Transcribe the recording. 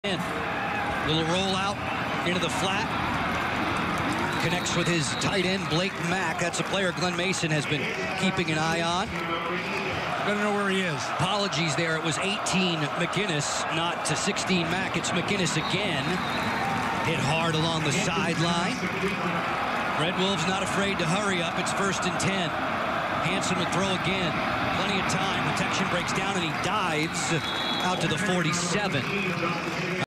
Little rollout into the flat. Connects with his tight end, Blake Mack. That's a player Glenn Mason has been keeping an eye on. I don't know where he is. Apologies there. It was 18 McGinnis, not to 16 Mack. It's McGinnis again. Hit hard along the sideline. Red Wolves not afraid to hurry up. It's 1st and 10. Hanson would throw again. Plenty of time. Protection breaks down, and he dives out to the 47.